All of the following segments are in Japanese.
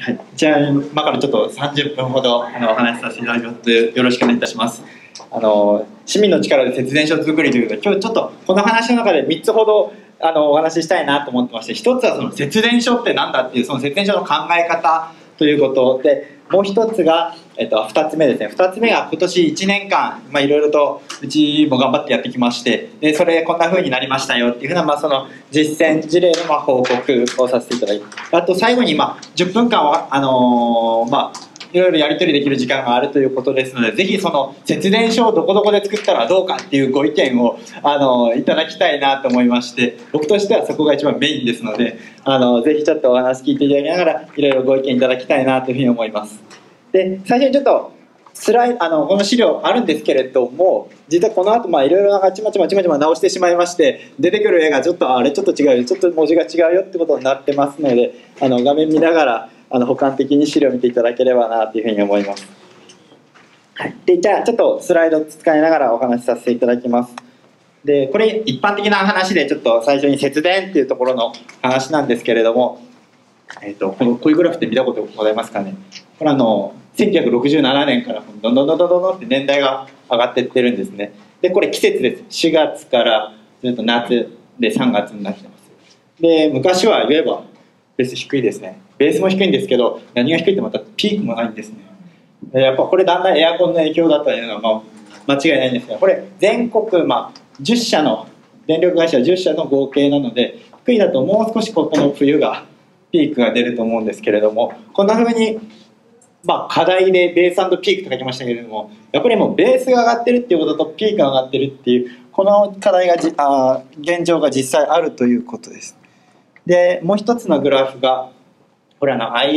はい、じゃあ今からちょっと30分ほどお話しさせていただきますのでよろしくお願いいたします。市民の力で節電所作りということで、今日ちょっとこの話の中で3つほどお話ししたいなと思ってまして、1つはその節電所って何だっていうその節電所の考え方ということで、もう1つが、2つ目ですね。2つ目が今年1年間いろいろとうちも頑張ってやってきまして、でそれこんな風になりましたよっていうふうな、その実践事例の報告をさせていただいて、あと最後に10分間はいろいろやり取りできる時間があるということですので、ぜひその節電所をどこどこで作ったらどうかっていうご意見をいただきたいなと思いまして、僕としてはそこが一番メインですので、ぜひちょっとお話聞いていただきながらいろいろご意見いただきたいなというふうに思います。で、最初にちょっとこの資料あるんですけれども、実はこの後いろいろちまちま直してしまいまして、出てくる絵がちょっとあれちょっと違うよ、ちょっと文字が違うよってことになってますので、画面見ながら補完的に資料を見ていただければなというふうに思います。はい、でじゃあちょっとスライドを使いながらお話しさせていただきます。でこれ一般的な話でちょっと最初に節電っていうところの話なんですけれども、こういうグラフって見たことございますかね。これ1967年からどんどんって年代が上がっていってるんですね。でこれ季節です。4月からずっと夏で3月になってます。で昔は言えばベース低いですね。ベースも低いんですけど、何が低いってまたピークもないんですね。でやっぱこれだんだんエアコンの影響だったというのは間違いないんですが、これ全国10社の電力会社10社の合計なので、福井だともう少しこの冬がピークが出ると思うんですけれども、こんな風に課題でベース&ピークと書きましたけれども、やっぱりもうベースが上がってるっていうこととピークが上がってるっていうこの課題が現状が実際あるということです。でもう一つのグラフがこれ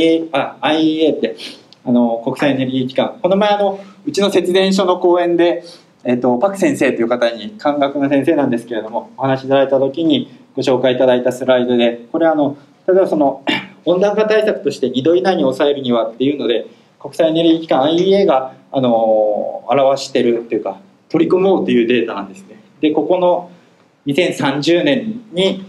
IEA って国際エネルギー機関、この前うちの節電所の講演で、パク先生という方に漢学の先生なんですけれどもお話しいただいた時にご紹介いただいたスライドで、これ例えばその温暖化対策として2度以内に抑えるにはっていうので、国際エネルギー機関 IEA が表してるっていうか取り組もうというデータなんですね。でここの2030年に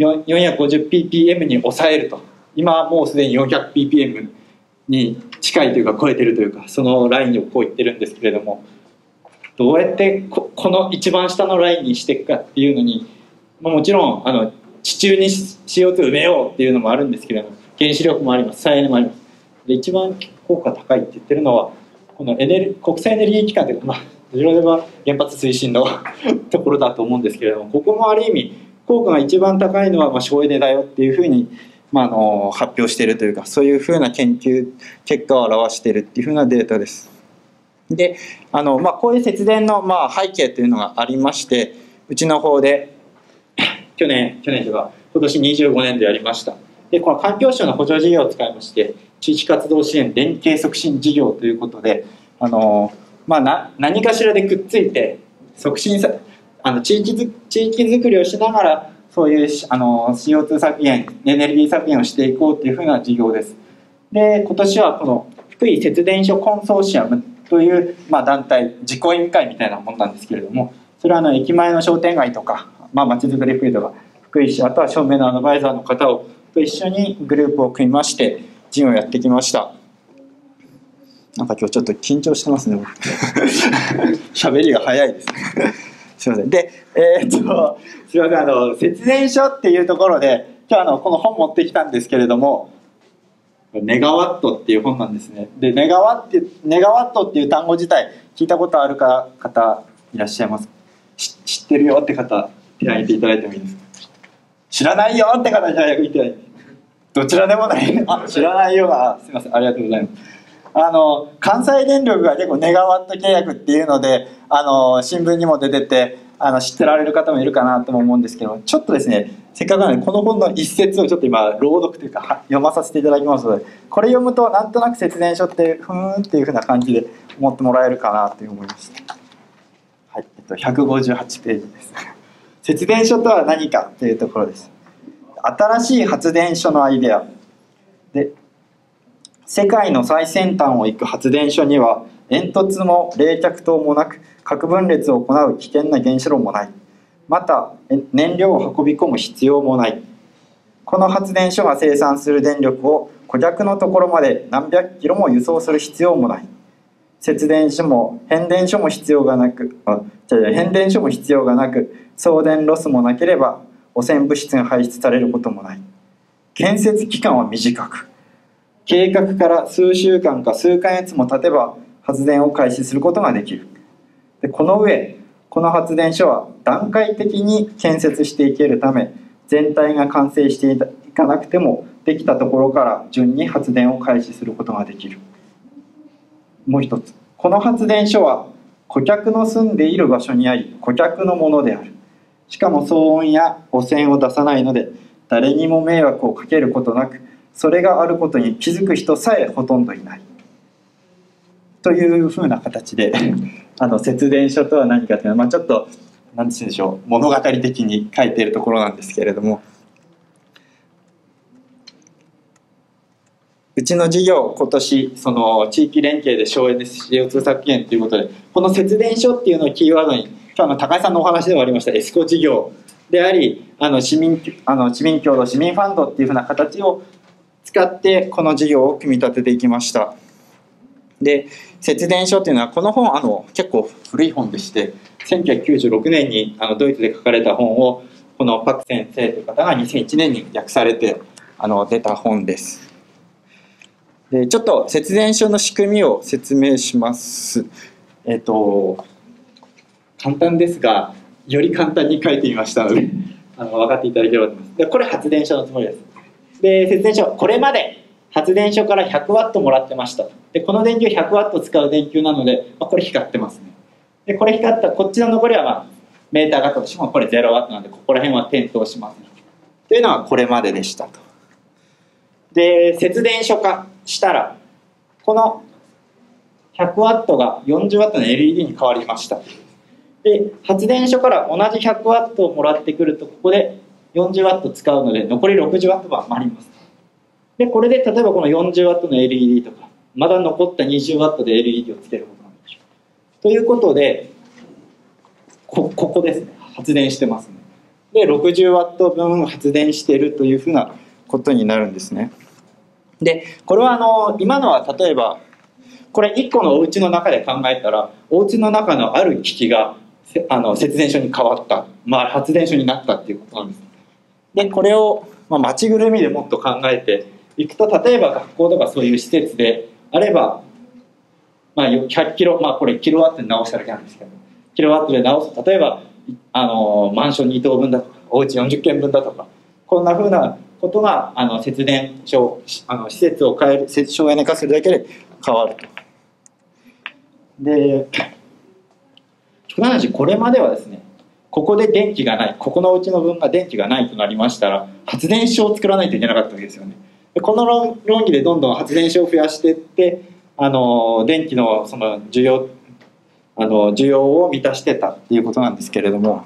450ppm に抑えると、今はもうすでに 400ppm に近いというか超えてるというか、そのラインをこう言ってるんですけれども、どうやってこの一番下のラインにしていくかっていうのに、もちろん地中に CO2 埋めようっていうのもあるんですけれども、原子力もあります、再エネもあります。で一番効果高いって言ってるのはこの国際エネルギー機関というか、どちらでも原発推進のところだと思うんですけれども、ここもある意味効果が一番高いのは省エネだよっていうふうに発表しているというか、そういうふうな研究結果を表しているっていうふうなデータです。でこういう節電の背景というのがありまして、うちの方で去年というか今年25年でやりました。でこの環境省の補助事業を使いまして地域活動支援連携促進事業ということで何かしらでくっついて促進地域づくりをしながらそういうCO2 削減エネルギー削減をしていこうというふうな事業です。で今年はこの福井節電所コンソーシアムという団体実行委員会みたいなものなんですけれども、それは駅前の商店街とかまちづくりフィールドが福井市、あとは照明のアドバイザーの方と一緒にグループを組みまして事業をやってきました。今日ちょっと緊張してますね喋りが早いですすいません。ですいません、節電所っていうところで今日この本持ってきたんですけれども、メガワットっていう本なんですね。でメガワットっていう単語自体聞いたことある方いらっしゃいますか？知ってるよって方手を挙げていただいてもいいですか？知らないよって方じゃなくて、どちらでもない知らないような、すみません、ありがとうございます。関西電力が結構ネガワット契約っていうので新聞にも出てて知ってられる方もいるかなとも思うんですけど、ちょっとですね、せっかくなのでこの本の一節をちょっと今朗読というか読まさせていただきますので、これ読むとなんとなく節電所ってふーんっていうふうな感じで思ってもらえるかなと思います。はい、158ページです。節電所とは何かというところです。新しい発電所のアイデアで、世界の最先端を行く発電所には煙突も冷却塔もなく核分裂を行う危険な原子炉もない。また燃料を運び込む必要もない。この発電所が生産する電力を顧客のところまで何百キロも輸送する必要もない。変電所も必要がなく、送電ロスもなければ汚染物質が排出されることもない。建設期間は短く、計画から数週間か数ヶ月も経てば発電を開始することができる。でこの上、この発電所は段階的に建設していけるため、全体が完成していかなくてもできたところから順に発電を開始することができる。もう一つ、この発電所は顧客の住んでいる場所にあり、顧客のものである。しかも騒音や汚染を出さないので、誰にも迷惑をかけることなく、それがあることに気づく人さえほとんどいないというふうな形で節電所とは何かというのは、ちょっと何て言うんでしょう、物語的に書いているところなんですけれども、うちの事業、今年その地域連携で省エネ CO2 削減ということで、この節電所っていうのをキーワードに、今日高井さんのお話でもありましたエスコ事業であり、市民共同市民ファンドっていうふうな形を使ってこの事業を組み立てていきました。で、節電所っていうのは、この本結構古い本でして、1996年にドイツで書かれた本を、このパク先生という方が2001年に訳されて出た本です。でちょっと節電所の仕組みを説明します。簡単ですが、より簡単に書いてみましたので分かっていただければと思います。でこれ発電所のつもりです。で節電所、これまで発電所から100ワットもらってました。でこの電球100ワット使う電球なので、これ光ってますね。でこれ光ったこっちの残りは、メーターがあったとしてもこれ0ワットなので、ここら辺は点灯しますねというのがこれまででしたと。で節電所化したら、この100ワットが40ワットの LED に変わりました。で発電所から同じ100ワットをもらってくると、ここで40ワット使うので残り60ワットが余ります。でこれで例えばこの40ワットの LED とか、まだ残った20ワットで LED をつけることができるということで、ここですね、発電してますね。で60ワット分発電しているというふうなことになるんですね。でこれは今のは例えばこれ1個のお家の中で考えたら、お家の中のある機器が節電所に変わった、発電所になったっていうことなんです。でこれを街ぐるみでもっと考えていくと、例えば学校とかそういう施設であれば、100キロ、これキロワットで直しただけなんですけど、キロワットで直す、例えばマンション2棟分だとか、お家40軒分だとか、こんなふうなことが節電所、施設を変える、省エネ化するだけで変わると。でこれまではですね、ここで電気がない、ここのうちの分が電気がないとなりましたら、発電所を作らないといけなかったわけですよね。でこの論議でどんどん発電所を増やしていって、電気のその需要を満たしてたっていうことなんですけれども、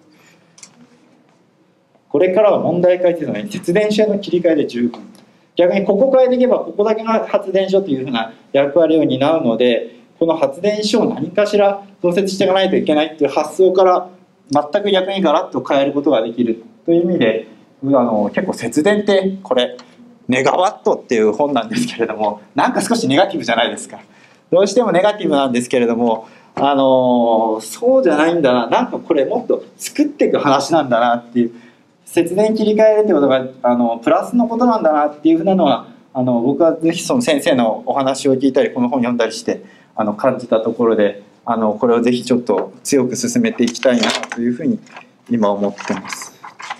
これからは問題解決のように節電所への切り替えで十分、逆にここ変えていけばここだけが発電所というふうな役割を担うので、この発電所を何かしら増設していかないといけないっていう発想から全く逆にガラッと変えることができるという意味で、結構節電ってこれメガワットっていう本なんですけれども、なんか少しネガティブじゃないですか。どうしてもネガティブなんですけれども、そうじゃないんだな、なんかこれもっと作っていく話なんだなっていう、節電切り替えるってことがプラスのことなんだなっていうふうなのは、僕はぜひその先生のお話を聞いたりこの本を読んだりして感じたところで、これをぜひちょっと強く進めていきたいなというふうに今思ってます。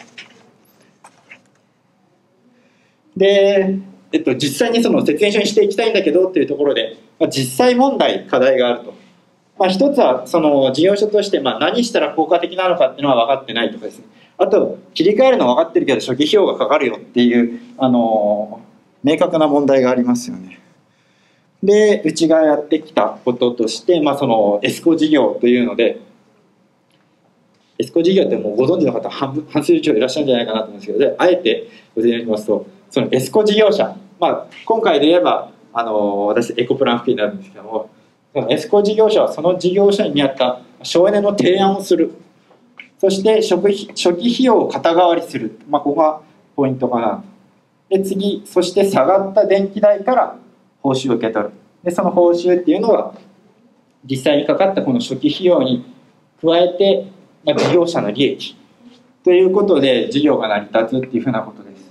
で、実際にその節電所にしていきたいんだけどっていうところで、実際問題課題があると。一つはその事業所として何したら効果的なのかっていうのは分かってないとかですね。あと切り替えるのは分かってるけど初期費用がかかるよっていう明確な問題がありますよね。でうちがやってきたこととして、そのエスコ事業というので、エスコ事業ってもうご存知の方半数以上いらっしゃるんじゃないかなと思うんですけど、であえてご説明しますと、そのエスコ事業者、今回で言えば私エコプラン付近になるんですけども、そのエスコ事業者はその事業者に見合った省エネの提案をする、そして初期費用を肩代わりする、ここがポイントかな。 で次、そして下がった電気代から報酬を受け取る。でその報酬っていうのは実際にかかったこの初期費用に加えて、事業者の利益ということで事業が成り立つっていうふうなことです。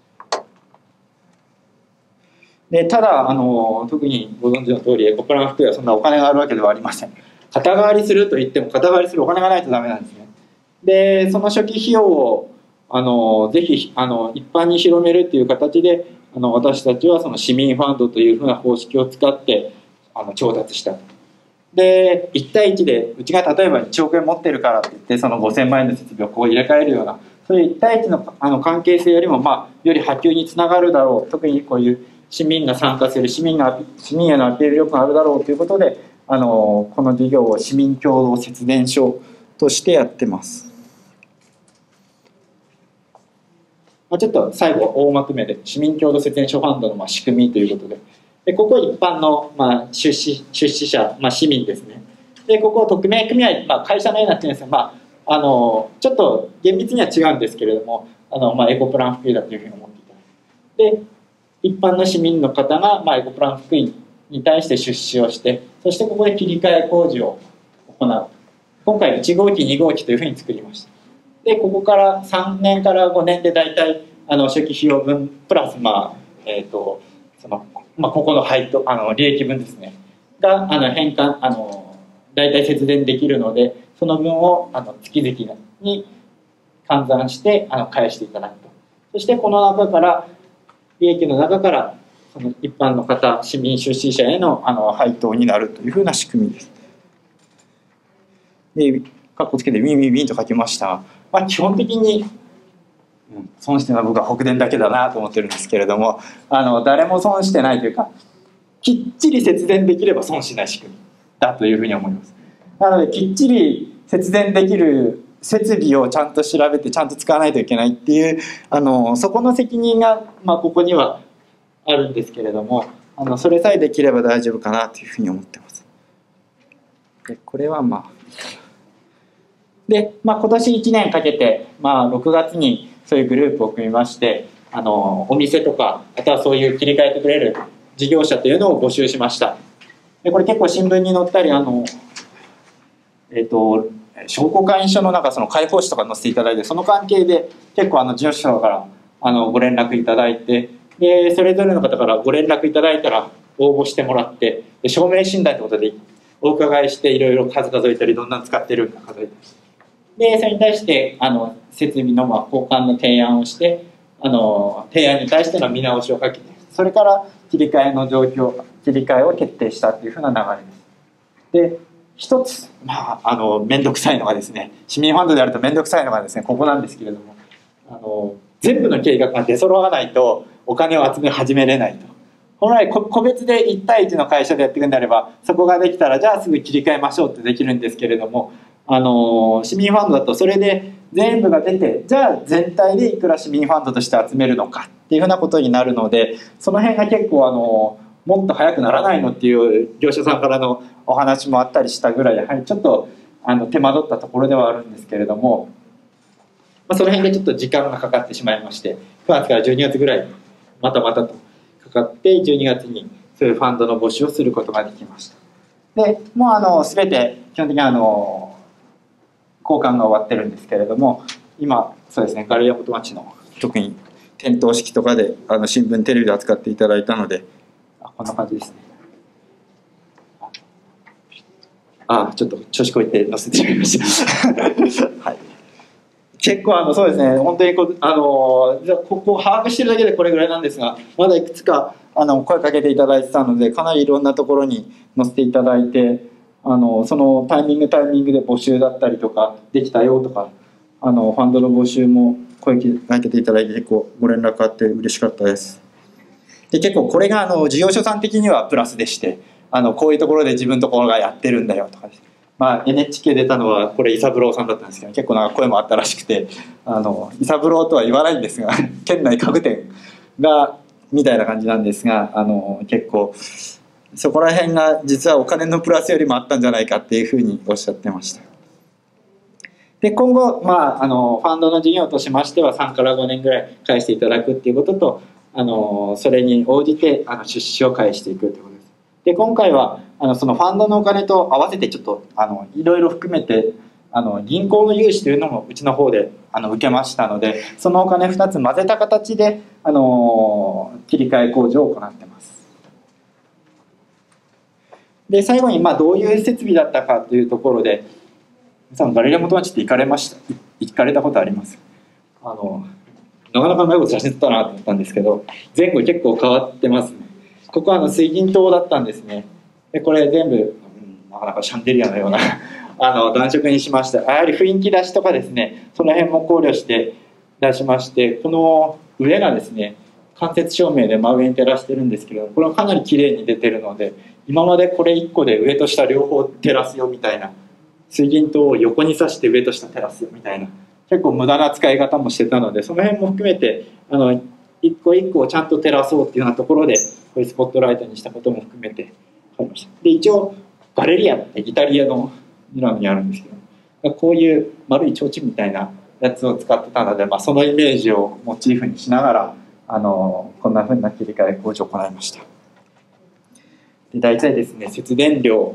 でただ特にご存知の通りエコプラン福井はそんなお金があるわけではありません。肩代わりすると言っても肩代わりするお金がないとダメなんですね。でその初期費用をぜひ一般に広めるっていう形で私たちはその市民ファンドというふうな方式を使って調達した。で1対1でうちが例えば1億円持ってるからって言ってその5000万円の設備をこう入れ替えるようなそういう1対1の関係性よりもより波及につながるだろう、特にこういう市民が参加する市民へのアピール力があるだろうということでこの事業を市民共同節電所としてやってます。ちょっと最後大まとめで市民共同節電所ファンドの仕組みということで、ここ一般の出資者、市民ですね。でここ匿名組合、会社のようになってるんですが、ちょっと厳密には違うんですけれどもエコプラン福井だというふうに思っていただいて、で一般の市民の方がエコプラン福井に対して出資をして、そしてここで切り替え工事を行う。今回1号機2号機というふうに作りました。でここから3年から5年で大体初期費用分プラスここの配当利益分ですねが返還大体節電できるので、その分を月々に換算して返していただくと。そしてこの中から利益の中からその一般の方市民出資者への配当になるというふうな仕組みです。でカッコつけてウィンウィンウィンと書きました。基本的に損してるのは僕は北電だけだなと思ってるんですけれども誰も損してないというかきっちり節電できれば損しない仕組みだというふうに思います。なのできっちり節電できる設備をちゃんと調べてちゃんと使わないといけないっていうそこの責任がここにはあるんですけれどもそれさえできれば大丈夫かなというふうに思ってます。でこれはで、今年1年かけて、6月にそういうグループを組みましてお店とかあとはそういう切り替えてくれる事業者というのを募集しました。でこれ結構新聞に載ったり商工会議所のその広報誌とか載せていただいて、その関係で結構事業者からご連絡いただいて、でそれぞれの方からご連絡いただいたら応募してもらって、で証明診断ということでお伺いしていろいろ数数えたりどんなの使ってるか数えたりでそれに対して設備の交換の提案をして提案に対しての見直しをかけて、それから切り替えを決定したというふうな流れです。で一つ面倒くさいのがですね、市民ファンドであると面倒くさいのがですねここなんですけれども全部の計画が出揃わないとお金を集め始めれないと。本来個別で1対1の会社でやっていくんであればそこができたらじゃあすぐ切り替えましょうってできるんですけれども市民ファンドだとそれで全部が出てじゃあ全体でいくら市民ファンドとして集めるのかっていうふうなことになるので、その辺が結構もっと早くならないのっていう業者さんからのお話もあったりしたぐらいやはりちょっと手間取ったところではあるんですけれども、その辺でちょっと時間がかかってしまいまして9月から12月ぐらいまたとかかって12月にそういうファンドの募集をすることができました。でもう全て基本的に交換が終わってるんですけれども、今そうですねガルヤ元町の特に点灯式とかで新聞テレビで扱っていただいたのでこんな感じですね。ちょっと調子こいて載せてしまいましたはい、結構そうですね本当にここ把握してるだけでこれぐらいなんですが、まだいくつか声かけていただいてたのでかなりいろんなところに載せていただいてそのタイミングで募集だったりとかできたよとかファンドの募集も声かけていただいて結構ご連絡あって嬉しかったです。で結構これが事業所さん的にはプラスでしてこういうところで自分のところがやってるんだよとかです。NHK 出たのはこれ伊三郎さんだったんですけど結構声もあったらしくて伊三郎とは言わないんですが県内家具店がみたいな感じなんですが結構そこら辺が実はお金のプラスよりもあったんじゃないかっていうふうにおっしゃってました。で今後、ファンドの事業としましては3から5年ぐらい返していただくっていうこととそれに応じて出資を返していくということです。で今回はそのファンドのお金と合わせてちょっといろいろ含めて銀行の融資というのもうちの方で受けましたので、そのお金2つ混ぜた形で切り替え工事を行ってます。で最後にどういう設備だったかというところで、皆さんガレリア元町って行かれたことあります？なかなかうまいこと写真撮ったなと思ったんですけど、前後結構変わってますね。ここは水銀灯だったんですね。でこれ全部、なかなかシャンデリアのような暖色にしました。やはり雰囲気出しとかですね、その辺も考慮して出しまして、この上がですね間接照明で真上に照らしてるんですけど、これはかなり綺麗に出てるので、今までこれ1個で上と下両方照らすよみたいな、水銀灯を横に刺して上と下照らすよみたいな、結構無駄な使い方もしてたので、その辺も含めて一個一個をちゃんと照らそうっていうようなところで、こういうスポットライトにしたことも含めて書きました。で一応ガレリアってイタリアのミラノにあるんですけど、こういう丸い提灯みたいなやつを使ってたので、そのイメージをモチーフにしながらこんな風な切り替え工事を行いました。で大体ですね、節電量、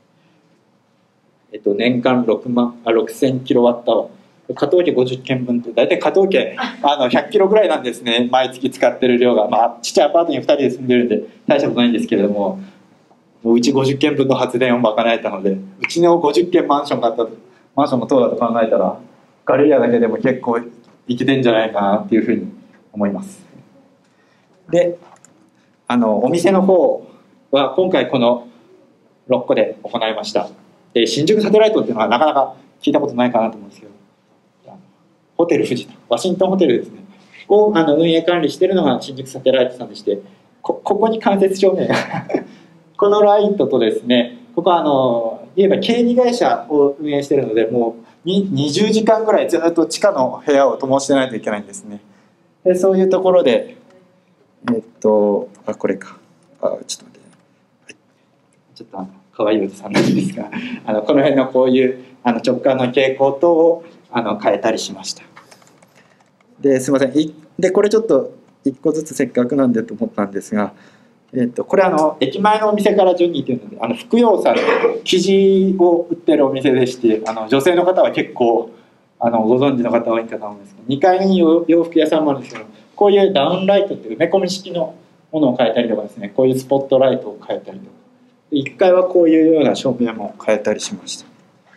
年間6000キロワット、加藤家50軒分って大体加藤家100キロぐらいなんですね、毎月使ってる量が。ちっちゃいアパートに2人で住んでるんで大したことないんですけれども、うち50軒分の発電を賄えたので、うちの50軒マンションの棟だと考えたらガレリアだけでも結構生きてんじゃないかなっていうふうに思います。でお店の方は今回この6個で行いました。で新宿サテライトっていうのはなかなか聞いたことないかなと思うんですけど、ホテル藤田、ワシントンホテルですねを運営管理しているのが新宿サテライトさんでして、ここに間接照明がこのライトとですね、ここはいわば経理会社を運営しているので、もう20時間ぐらいずっと地下の部屋を灯してないといけないんですね。でそういうところでこれか、ちょっと待って、はい、ちょっと可愛いおじさんなんですがこの辺のこういう直感の傾向等を変えたりしました。ですいません。でこれちょっと1個ずつせっかくなんでと思ったんですが、これ駅前のお店からジョニーというので福洋さんの生地を売ってるお店でして、女性の方は結構ご存知の方多いかと思うんですけど、2階に洋服屋さんもあるんですけど、こういうダウンライトっていう埋め込み式のものを変えたりとかですね、こういうスポットライトを変えたりとか、1階はこういうような照明も変えたりしました。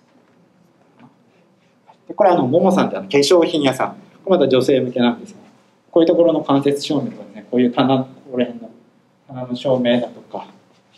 でこれももさんって化粧品屋さん、これまた女性向けなんですが、こういうところの間接照明とかですね、こういう棚、ここら辺の棚の照明だとか、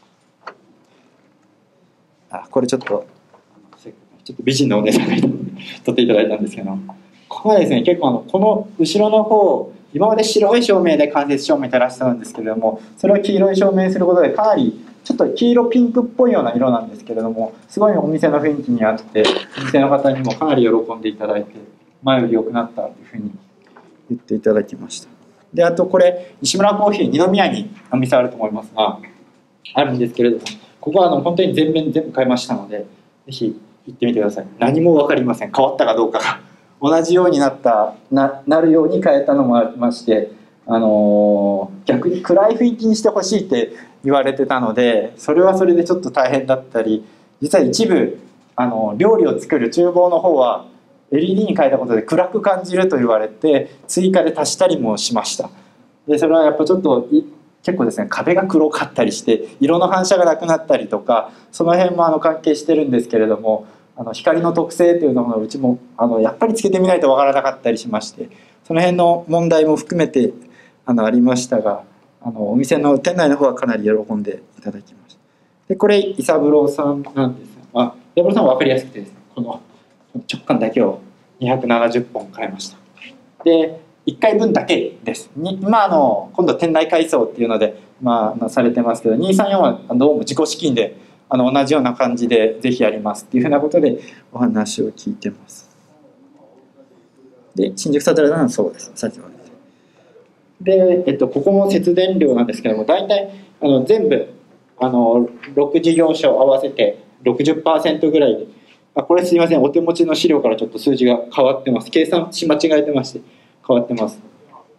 これちょっと美人のお姉さんが撮っていただいたんですけど、ここはですね結構この後ろの方、今まで白い照明で間接照明照らしてたんですけれども、それを黄色い照明にすることでかなりちょっと黄色ピンクっぽいような色なんですけれども、すごいお店の雰囲気にあって、お店の方にもかなり喜んでいただいて、前より良くなったというふうに言っていただきました。であとこれ西村コーヒー、二宮にお店あると思いますがあるんですけれども、ここは本当に全部変えましたので、ぜひ行ってみてください。何も分かりません、変わったかどうかが。同じようになるように変えたのもありまして、逆に暗い雰囲気にしてほしいって言われてたので、それはそれでちょっと大変だったり、実は一部料理を作る厨房の方は LED に変えたことで暗く感じると言われて、追加で足したりもしました。でそれはやっぱちょっと結構ですね、壁が黒かったりして色の反射がなくなったりとか、その辺も関係してるんですけれども、光の特性というのもうちもやっぱりつけてみないとわからなかったりしまして、その辺の問題も含めてありましたが、お店の店内の方はかなり喜んでいただきました。でこれ伊三郎さんなんですが、伊三郎さんは分かりやすくてですね、この直感だけを270本変えました。で1回分だけです。今度店内改装っていうので、されてますけど、234はどうも自己資金で同じような感じでぜひやりますっていうふうなことでお話を聞いてます。で新宿サテライトはそうです、さっきまで。で、ここも節電量なんですけども、大体全部6事業所合わせて 60% ぐらいで、これすいません、お手持ちの資料からちょっと数字が変わってます。計算し間違えてまして変わってます。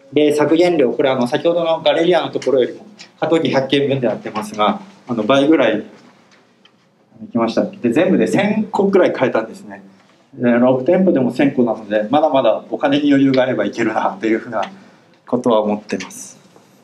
で削減量、これ先ほどのガレリアのところよりも過渡期100件分でやってますが、倍ぐらいいきました。で全部で1000個くらい変えたんですね。で6店舗でも1000個なので、まだまだお金に余裕があればいけるなというふうなことは思ってます。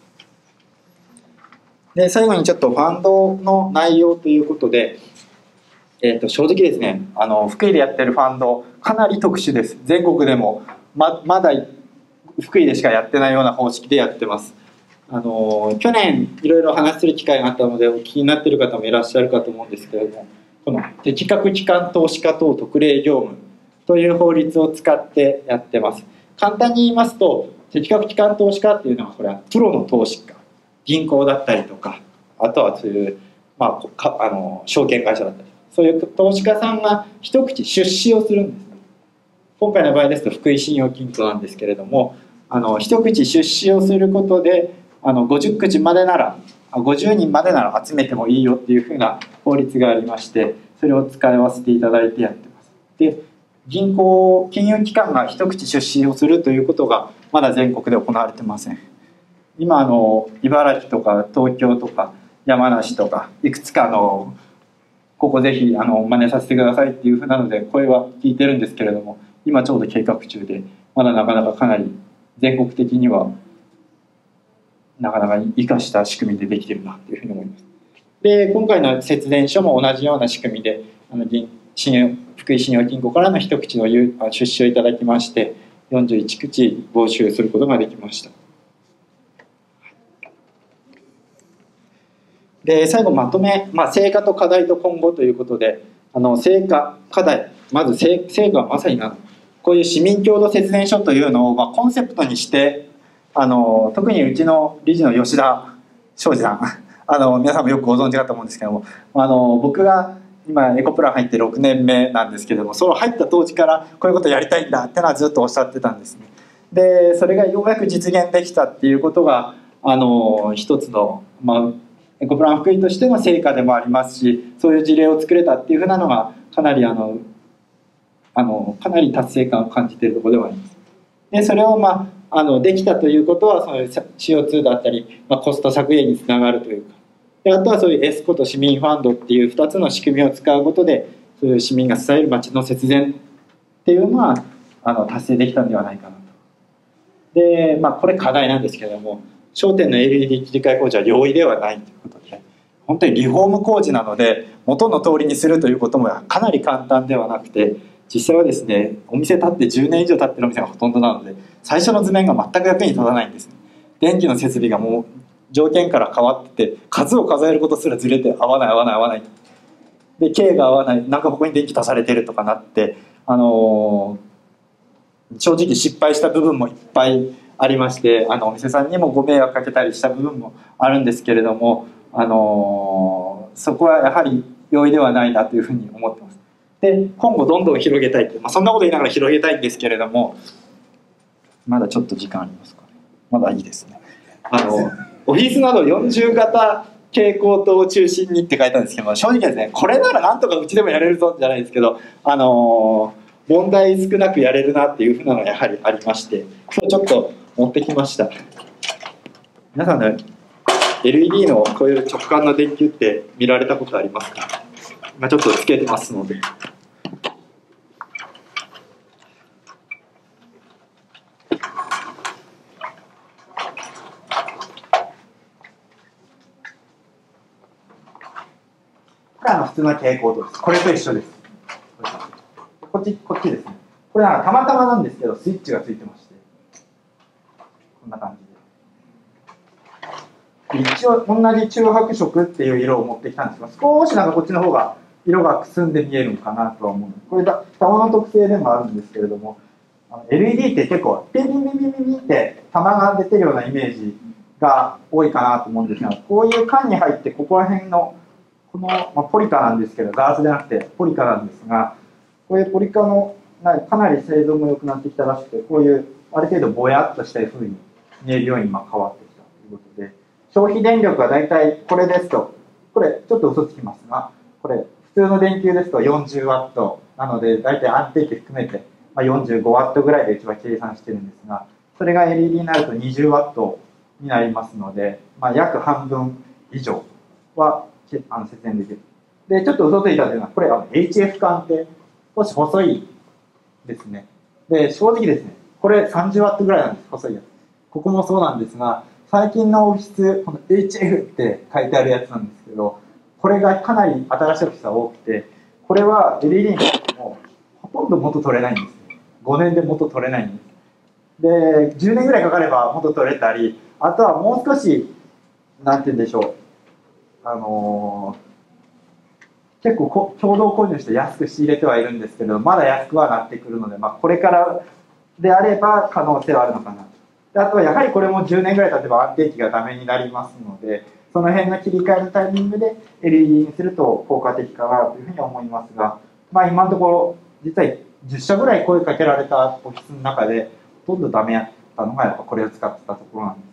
で最後にちょっとファンドの内容ということで、正直ですね、福井でやってるファンドかなり特殊です。全国でもまだ福井でしかやってないような方式でやってます。去年いろいろ話する機会があったのでお聞きになっている方もいらっしゃるかと思うんですけれども、この適格機関投資家等特例業務という法律を使ってやってます。簡単に言いますと、適格機関投資家っていうのはこれはプロの投資家、銀行だったりとか、あとはそういう、証券会社だったり、そういう投資家さんが一口出資をするんです。今回の場合ですと福井信用金庫なんですけれども、一口出資をすることで50口までなら50人までなら集めてもいいよっていうふうな法律がありまして、それを使わせていただいてやってます。で金融機関が一口出資をするということがまだ全国で行われてません。今茨城とか東京とか山梨とかいくつかここぜひ真似させてくださいっていうふうなので声は聞いてるんですけれども、今ちょうど計画中でまだなかなかかなり全国的にはなかなか生かした仕組みでできてるなというふうに思います。で今回の節電所も同じような仕組みで福井信用金庫からの一口の出資をいただきまして41口募集することができました。で最後まとめ、成果と課題と今後ということで、成果課題、まず成果はまさにこういう市民共同節電所というのをコンセプトにして特にうちの理事の吉田昌司さん皆さんもよくご存知かと思うんですけども、僕が今エコプラン入って6年目なんですけども、その入った当時からこういうことやりたいんだってのはずっとおっしゃってたんですね。でそれがようやく実現できたっていうことが一つの、エコプラン福井としての成果でもありますし、そういう事例を作れたっていうふうなのがかなりかなり達成感を感じているところではあります。でそれをできたということはその CO2 だったり、コスト削減につながるというか、であとはそういうエスコと市民ファンドっていう2つの仕組みを使うことでそういう市民が支える町の節電っていうのは達成できたんではないかなと。でこれ課題なんですけれども、商店の LED 切り替え工事は容易ではないということで、本当にリフォーム工事なので元の通りにするということもかなり簡単ではなくて、実際はですね、お店建って10年以上経ってるお店がほとんどなので最初の図面が全く役に立たないんです。電気の設備がもう条件から変わってて数を数えることすらずれて合わないで K が合わない、なんかここに電気足されてるとかなって、正直失敗した部分もいっぱいありまして、お店さんにもご迷惑かけたりした部分もあるんですけれども、そこはやはり容易ではないなというふうに思ってます。で今後どんどん広げたいって、そんなこと言いながら広げたいんですけれども、まだちょっと時間ありますかね。まだいいですね。オフィスなど40型蛍光灯を中心にって書いたんですけど、正直ですね、これならなんとかうちでもやれるぞじゃないですけど、問題少なくやれるなっていうふうなのがやはりありまして、今日ちょっと持ってきました。皆さんね、LED のこういう直感の電球って見られたことありますか？今ちょっとつけてますので。これは普通の蛍光灯です。これと一緒です。こっちですね。これはたまたまなんですけどスイッチがついてまして、こんな感じで。一応同じ中白色っていう色を持ってきたんですが、少しこっちの方が色がくすんで見えるのかなとは思うので、これ玉の特性でもあるんですけれども、LED って結構ピンピンピンピンピンって玉が出てるようなイメージが多いかなと思うんですが、こういう缶に入ってここら辺のこの、ポリカなんですけど、ガラスじゃなくてポリカなんですが、こういうポリカのかなり性能も良くなってきたらしくて、こういうある程度ぼやっとした風に見えるように変わってきたということで、消費電力はだいたいこれですと、これちょっと嘘つきますが、これ普通の電球ですと40ワットなので、だいたい安定期含めて45ワットぐらいでうちは計算してるんですが、 それが LED になると 20W になりますので、約半分以上は節電できる。でちょっと嘘ついたというのは、これHF 管って少し細いですね。で正直ですね、これ 30W ぐらいなんです、細いやつ。ここもそうなんですが、最近のオフィス、この HF って書いてあるやつなんですけど、これがかなり新しいオフィスが多くて、これは LED にもほとんど元取れないんですね。5年で元取れないんです。で10年ぐらいかかれば元取れたり、あとはもう少しなんて言うんでしょう、結構共同購入して安く仕入れてはいるんですけど、まだ安くはなってくるので、これからであれば可能性はあるのかな。であとはやはりこれも10年ぐらい経てば安定期がダメになりますので、その辺の切り替えのタイミングで LED にすると効果的かなというふうに思いますが、今のところ実は10社ぐらい声かけられたオフィスの中でほとんどダメやったのがやっぱこれを使ってたところなんです。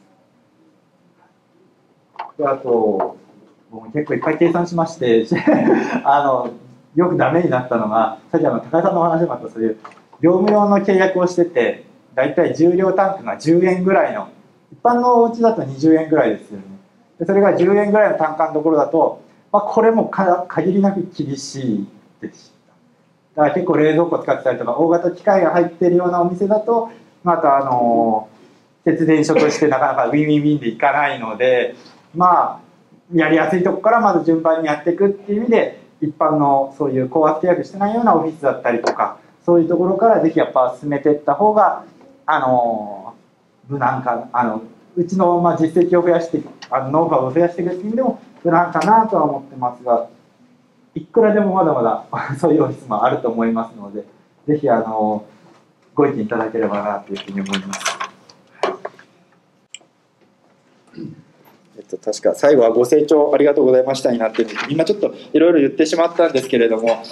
であと僕結構いっぱい計算しましてよくダメになったのが、さっき高井さんのお話にもあったそういう業務用の契約をしてて、だいたい重量タンクが10円ぐらいの、一般のお家だと20円ぐらいですよね。でそれが10円ぐらいの単価のところだと、これも限りなく厳しいでした。だから結構冷蔵庫使ってたりとか大型機械が入ってるようなお店だと、また節電所としてなかなかウィンウィンウィンでいかないので、やりやすいとこからまず順番にやっていくっていう意味で、一般のそういう高圧契約してないようなオフィスだったりとか、そういうところからぜひやっぱ進めていった方が無難か、うちの実績を増やしてノウハウを増やしていくっていう意味でも無難かなとは思ってますが、いくらでもまだまだそういうオフィスもあると思いますので、ぜひご意見いただければなというふうに思います。確か最後はご清聴ありがとうございましたになってるんですけど、今ちょっといろいろ言ってしまったんですけれども、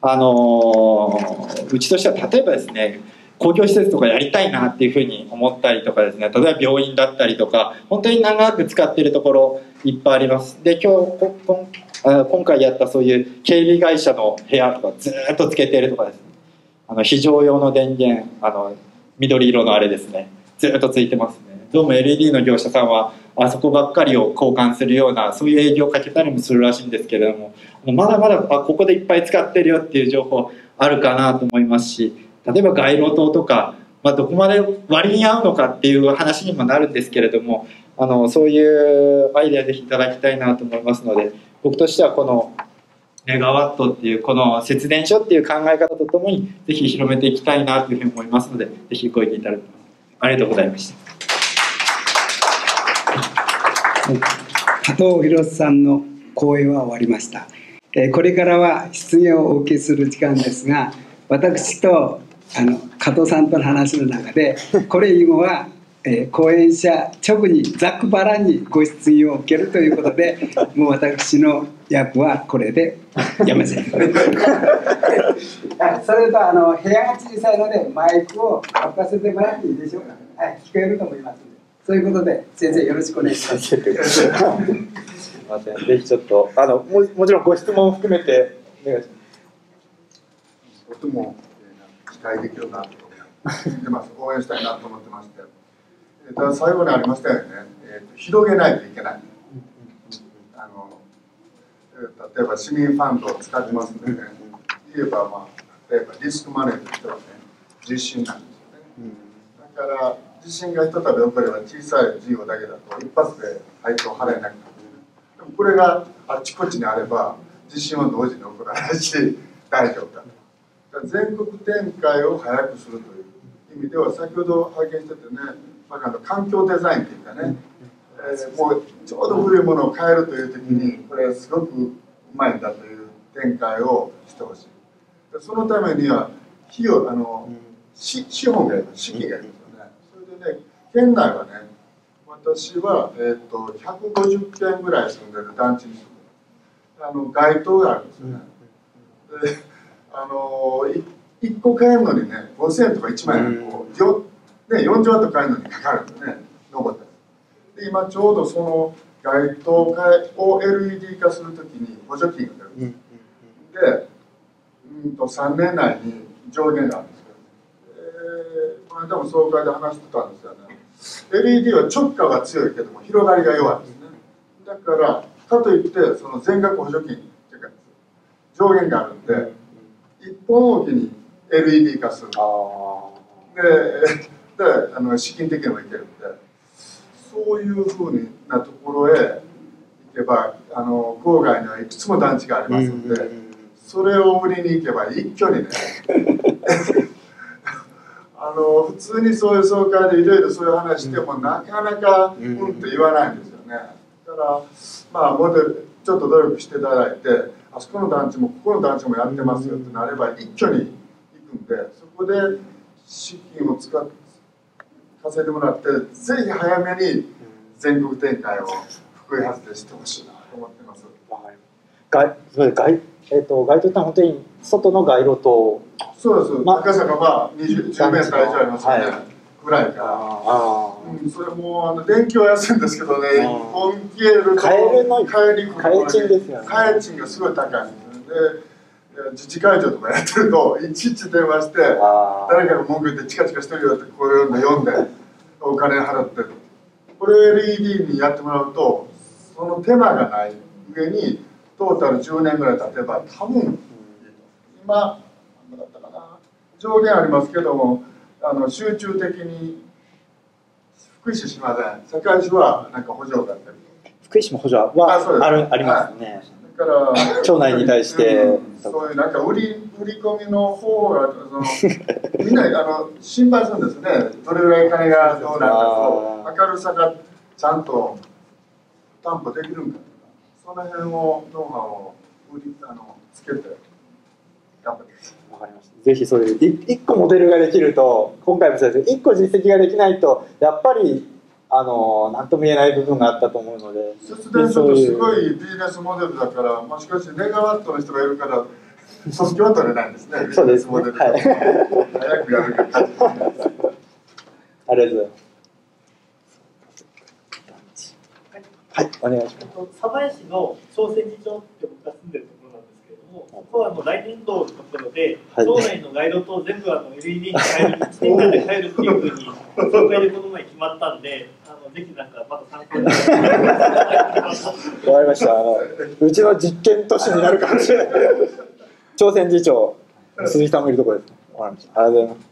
うちとしては例えばですね、公共施設とかやりたいなっていうふうに思ったりとかですね、例えば病院だったりとか本当に長く使っているところいっぱいあります。で今回やったそういう警備会社の部屋とかずっとつけているとかですね、非常用の電源緑色のあれですね、ずっとついてますね。どうも LED の業者さんはあそこばっかりを交換するようなそういう営業をかけたりもするらしいんですけれども、まだまだここでいっぱい使ってるよっていう情報あるかなと思いますし、例えば街路灯とか、どこまで割に合うのかっていう話にもなるんですけれども、そういうアイデアぜひいただきたいなと思いますので、僕としてはこのメガワットっていうこの節電所っていう考え方とともにぜひ広めていきたいなというふうに思いますので、ぜひご意見いただきます。ありがとうございました。 加藤博さんの講演は終わりました。これからは質疑をお受けする時間ですが、私と加藤さんとの話の中でこれ以後は講演者直にざっくばらんにご質疑を受けるということで、もう私の役はこれでやめせん。それと部屋が小さいのでマイクを置かせてもらっていいでしょうか。はい、聞こえると思いますので、そういうことで先生よろしくお願いします。すいません、ぜひちょっともちろんご質問を含めてお願いします。 とても期待できるなと思ってます。応援したいなと思ってまして、ただ最後にありましたよね、広げないといけない。例えば市民ファンドを使ってますのでね、言えば例えばリスクマネーとしてはね、地震なんですよね。だから地震がひとたび起これば小さい事業だけだと一発で配当払えなくなる。でもこれがあちこちにあれば地震は同時に起こらないし大丈夫だと。全国展開を早くするという意味では、先ほど拝見しててね、環境デザインっていうかね、もうちょうど古いものを変えるという時にこれすごくうまいんだという展開をしてほしい。そのためには資本がいる、資金がいるんですよね。それでね、県内はね、私は、150軒ぐらい住んでる団地に住んでる街灯があるんですよね。で1個変えるのにね、5000円とか1万円こう、40ワット変えるのにかかるんでね、登ったり。で今ちょうどその街灯を LED 化するときに補助金が出るんです。で、3年内に上限があるんですけど、この間も総会で話してたんですよね。 LED は直下が強いけども広がりが弱いですね。だからかといってその全額補助金っていうか上限があるんで一本おきに LED 化する。で資金的にもいけるんで、そういうふうなところへ行けば郊外にはいくつも団地がありますので、それを売りに行けば一挙にね普通にそういう総会でいろいろそういう話してもなかなかうんって言わないんですよね。だからまあモデルちょっと努力していただいて、あそこの団地もここの団地もやってますよってなれば一挙に行くんで、そこで資金を稼いでもらって、ぜひ早めに全国展開を福井発でしてほしいなと思ってます。 街灯って本当に外の街路灯。 そうです。高さがまあ10メーター以上ありますよね。ぐらいから。それも電気は安いんですけどね、1本消えると帰り賃ですよね。帰り賃がすごい高いんですよ。で、自治会長とかやってるといちいち電話して誰かが文句言ってチカチカしてるよってこういうの読んでお金払ってる。これ LED にやってもらうとその手間がない上にトータル10年ぐらい経てば多分今何だったかな、上限ありますけども集中的に福井市しません。堺市はなんか補助があったり、 福井市も補助はありますね。 だから町内に対して、 そういうなんか売り込みの方がみんな心配するんですね。どれぐらい金がどうなるかと、明るさがちゃんと担保できるんかとか、その辺をノウハウをつけて頑張ってください。 わかりました。ぜひそういう1個モデルができると、今回もそうですけど1個実績ができないとやっぱり何とも言えない部分があったと思うので、 節電所とすごいビジネスモデルだから、しかしネガワットの人がいるから即興は取れないんですね。 そうですね。 ビジネスモデル、はい、早くやるか感じ。 ありがとうございます。はい、お願いします。 鯖江市の朝鮮寺町って僕が住んでるところなんですけれども、ここは来年度のところで、町内の街路灯全部LED に変える、1年間で変えるっていうふうに総会でこの前決まったんで、ぜひなんかまた参考にわかりました。うちの実験都市になるかもしれない。朝鮮寺町、鈴木さんもいるところですね。わかりました。ありがとうございます。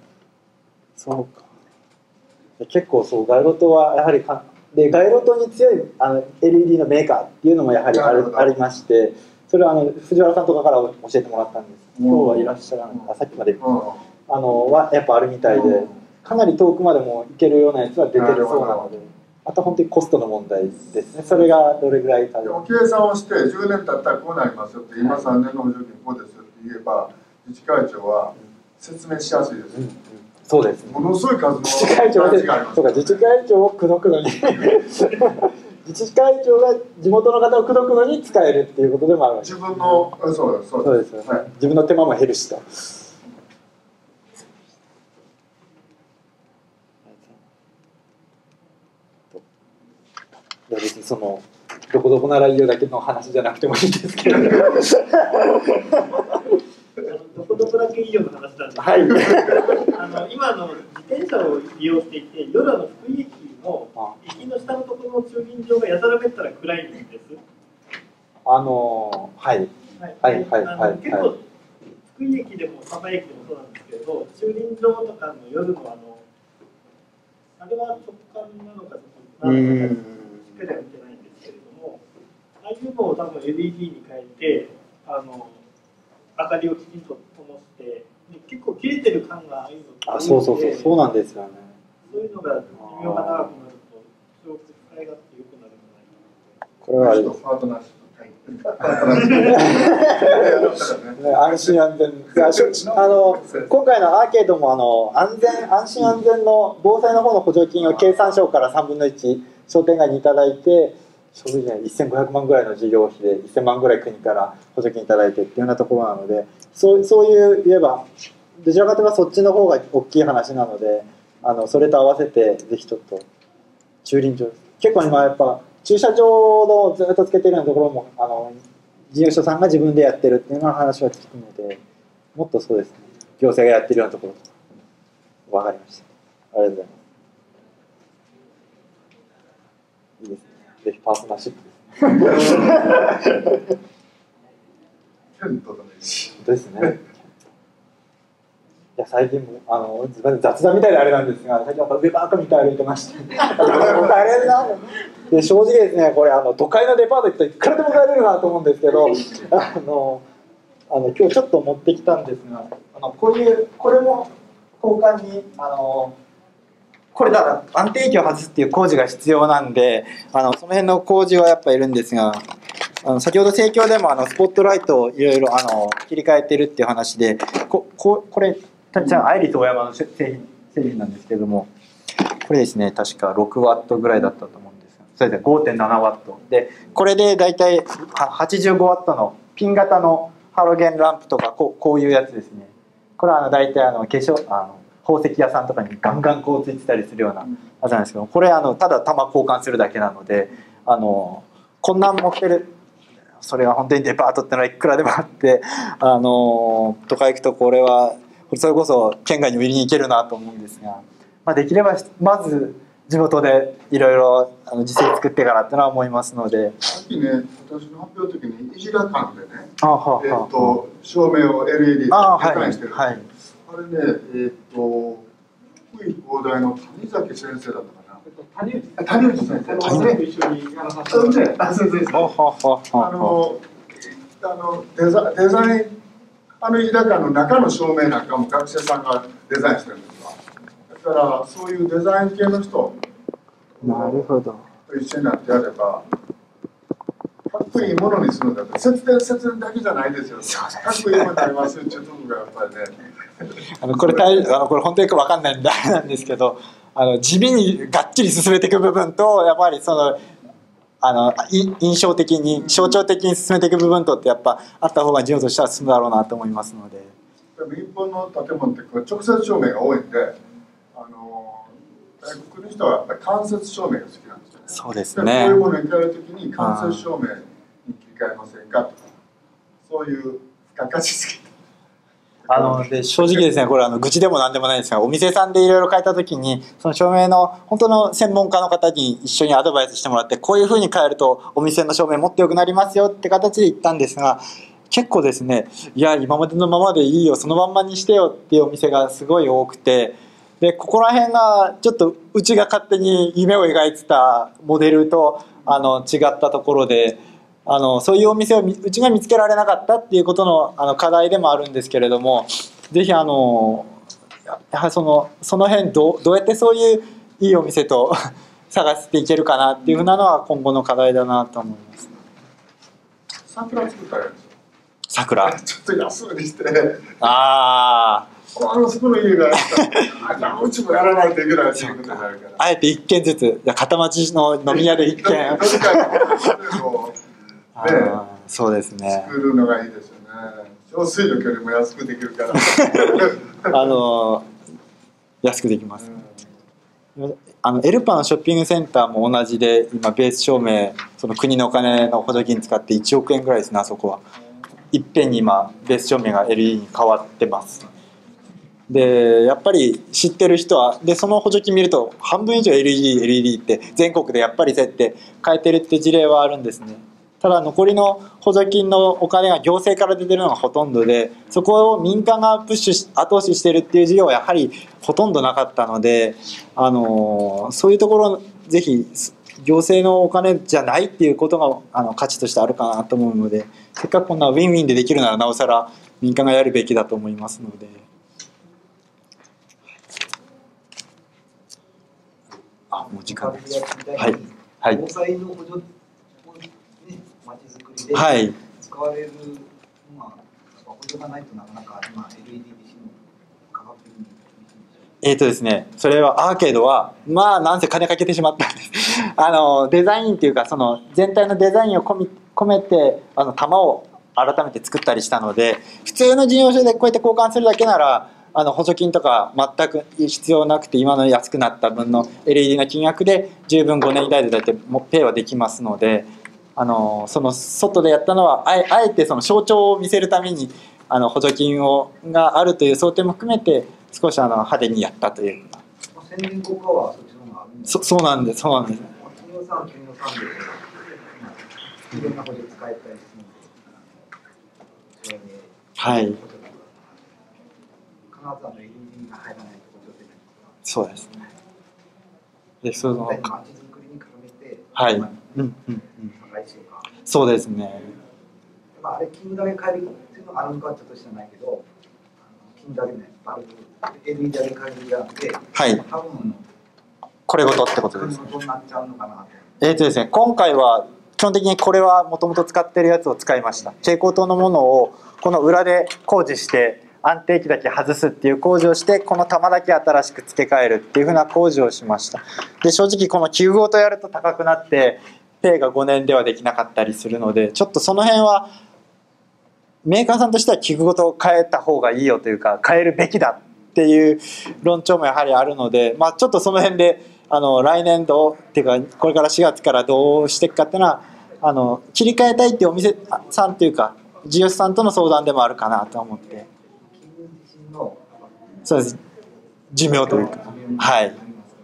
そうか。結構そう街路灯はやはりで街路灯に強いLED のメーカーっていうのもやはりありまして、それは藤原さんとかから教えてもらったんです。今日はいらっしゃらない、さっきまではやっぱあるみたいで、かなり遠くまでも行けるようなやつは出てるそうなので、あと本当にコストの問題ですね。それがどれぐらい計算をして10年経ったらこうなりますよって、今3年の補助金こうですよって言えば自治会長は説明しやすいです。 そうです、 ものすごい数の自治会長で、そうか、自治会長を口説くのに自治会長が地元の方を口説くのに使えるっていうことでもあるわけです。 自分のそうですよね、はい、 自分の手間も減るしと。いや別にどこどこならいいよだけの話じゃなくてもいいんですけどどこどこだけいいよの話なんですけど、はい、今自転車を利用していて、夜福井駅の駅の下のところの駐輪場がやたらめったら暗いんです。 結構福井駅でも鯖江駅でもそうなんですけれど、駐輪場とかの夜のあれは直感なのかなのかしっかりは見てないんですけれども、ああいうのを多分 LED に変えて明かりをきちんと灯して、結構切れてる感がああいうのって多いので、 そうなんですよね。 そういうのが寿命が長くなるとすごく使い勝手良くなるんじゃないかなと。 これはあれです。 パートナーシップ安心安全。今回のアーケードも安心安全の防災の方の補助金を経産省から3分の1商店街にいただいて、1500万ぐらいの事業費で1000万ぐらい国から補助金いただいてっていうようなところなので、そういう言えばどちらかといえばそっちの方が大きい話なので、それと合わせてぜひちょっと駐輪場、結構今やっぱ駐車場のずっとつけてるようなところも事業所さんが自分でやってるっていうような話は聞くので、もっとそうですね、行政がやってるようなところとか分かりました。ありがとうございます。 ぜひパートナーシップですね。 テントでもいいし。 本当ですね。いや最近も雑談みたいであれなんですが、最近なんか上ばっか見て歩いてまして帰れるなで、正直ですね、これ都会のデパート行くといくらでも帰れるなと思うんですけど、今日ちょっと持ってきたんですが、これも交換にこれだから安定器を外すっていう工事が必要なんで、その辺の工事はやっぱいるんですが、先ほど盛況でもスポットライトをいろいろ切り替えてるっていう話で、これアイリスオーヤマの製品なんですけども、これですね、確か6ワットぐらいだったと思うんですが、それで 5.7 ワットで、これでだいたい85ワットのピン型のハロゲンランプとかこういうやつですね。これはだいたい宝石屋さんとかにガンガンこうついてたりするようなやつなんですけど、これただ玉交換するだけなので、こんなん持ってる、それが本当にデパートってのはいくらでもあって、都会行くとこれはそれこそ県外に売りに行けるなと思うんですが、できればまず地元でいろいろ実績作ってからってのは思いますので。 さっきね、私の発表の時にいじら館でね、照明を LED でデザインしてるんですよ。あれね、福井工大の谷崎先生だったかな。谷内先生。 一緒にやらさせて。 そうですね。デザイン、いじら館の中の照明なんかも学生さんがデザインしてるんですよ。だからそういうデザイン系の人なるほど。 と一緒になってやれば、かっこいいものにするんだって、節電だけじゃないですよ。かっこいいものになりますっていうところがやっぱりね。これ本当によく分かんないんであれなんですけど、地味にがっちり進めていく部分と、やっぱり印象的に象徴的に進めていく部分とってやっぱあった方が事業としては進むだろうなと思いますので。 日本の建物って直接照明が多いんで、外国の人はやっぱり間接照明が好きなんですよね。 そうですね。 こういうものに変えるときに間接照明に切り替えませんかとか、そういう付加価値付け。 で正直ですね、これ愚痴でもなんでもないですが、お店さんでいろいろ変えた時にその照明の本当の専門家の方に一緒にアドバイスしてもらって、こういうふうに変えるとお店の照明もっと良くなりますよって形で言ったんですが、結構ですね、いや今までのままでいいよ、そのまんまにしてよっていうお店がすごい多くて、でここら辺がちょっとうちが勝手に夢を描いてたモデルと違ったところで、そういうお店をうちが見つけられなかったっていうことの課題でもあるんですけれども、ぜひやはりその辺どうやってそういういいお店と探していけるかなっていうふうなのは今後の課題だなと思います。 桜作ったらいいですよ。 桜ちょっと安売りして、そこの家がじゃあうちもやらないといけないっていうことになるから、 あえて一軒ずつ、片町の飲み屋で一軒そうですね、 作るのがいいですよね。小水力よりも安くできるから安くできます、エルパのショッピングセンターも同じで、今ベース照明その国のお金の補助金使って1億円ぐらいですね。あそこはいっぺんに今ベース照明が LED に変わってます。でやっぱり知ってる人はその補助金見ると半分以上 LED って全国でやっぱりそうやって変えてるって事例はあるんですね。ただ残りの補助金のお金が行政から出てるのがほとんどで、そこを民間が後押ししてるっていう事業はやはりほとんどなかったので、そういうところぜひ行政のお金じゃないっていうことが価値としてあるかなと思うので、せっかくこんなウィンウィンでできるならなおさら民間がやるべきだと思いますので。もう時間です。はい。 防災の補助まちづくりで使われるのが補助がないとなかなか今 LED 自身の価格に厳しいんでしょう。 ですね、それはアーケードはなんせ金かけてしまったんですデザインっていうかその全体のデザインを込めて玉を改めて作ったりしたので、普通の事業所でこうやって交換するだけなら補助金とか全く必要なくて、今の安くなった分の LED の金額で十分5年以内で大体ペイはできますので、その外でやったのはあえてその象徴を見せるために補助金があるという想定も含めて少し派手にやったという。 宣伝効果はそっちの方があるんですか？ そうなんです。 それを予算、県予算で、いろんな補助使えたりするので、 はい。 必ずLED が入らないと補助できない。 そうですね。で、その、 街づくりに絡めて、 はい。そうですね。 あれ、金だけ変えるっていうのがあるのかちょっと知らないけど、金だけね、バルブ、LED だけ変えるんじゃなくて、 はい。 多分これごとってことです。 これごとになっちゃうのかなですね、今回は基本的にこれはもともと使ってるやつを使いました。蛍光灯のものをこの裏で工事して安定器だけ外すっていう工事をして、この玉だけ新しく付け替えるっていうふうな工事をしました。で、正直この9号とやると高くなってペイが5年ではできなかったりするので、ちょっとその辺はメーカーさんとしては器具ごと変えた方がいいよというか、変えるべきだっていう論調もやはりあるので、まあ、ちょっとその辺で来年度っていうかこれから4月からどうしていくかっていうのは切り替えたいっていうお店さんというか事業者さんとの相談でもあるかなと思って、そうです、寿命というか、はい、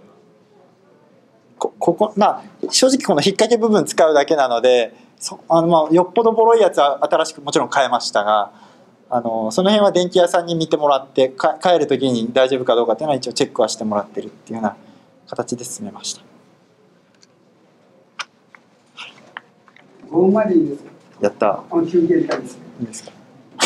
ここまあ正直この引っ掛け部分使うだけなので、まあよっぽどボロいやつは新しくもちろん変えましたが、その辺は電気屋さんに見てもらって帰る時に大丈夫かどうかっていうのは一応チェックはしてもらってるっていうような形で進めました。 5までいいですか。 やった。 休憩会です。 いいですか。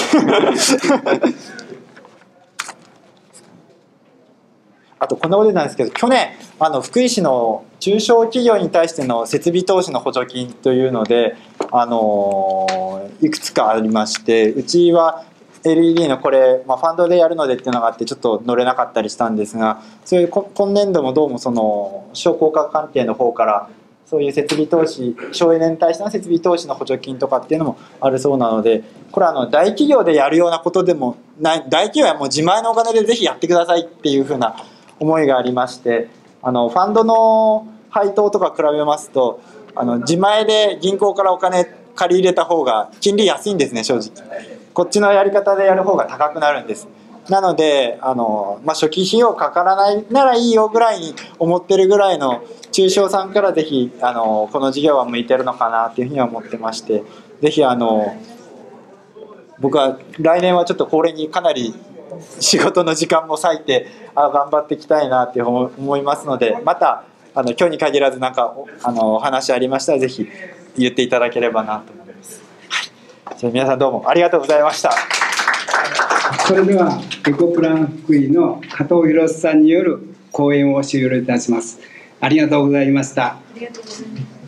あとこんなことなんですけど、去年福井市の中小企業に対しての設備投資の補助金というのでいくつかありまして、うちは LED のこれ、ファンドでやるのでっていうのがあってちょっと乗れなかったりしたんですが、そういう今年度もどうもその商工課関係の方からそういう設備投資、省エネに対しての設備投資の補助金とかっていうのもあるそうなので、これ大企業でやるようなことでもない、大企業はもう自前のお金でぜひやってくださいっていうふうな思いがありまして、ファンドの配当とか比べますと自前で銀行からお金借り入れた方が金利安いんですね、正直。こっちのやり方でやる方が高くなるんです。なので初期費用かからないならいいよぐらいに思ってるぐらいの中小さんからぜひこの事業は向いてるのかなというふうには思ってまして、ぜひ僕は来年はちょっとこれにかなり仕事の時間も割いて頑張っていきたいなって思いますので、また今日に限らずなんかお話ありましたらぜひ言っていただければなと思います。はい、じゃあ皆さんどうもありがとうございました。 それではエコプラン福井の加藤博さんによる講演を終了いたします。ありがとうございました。 ありがとうございます。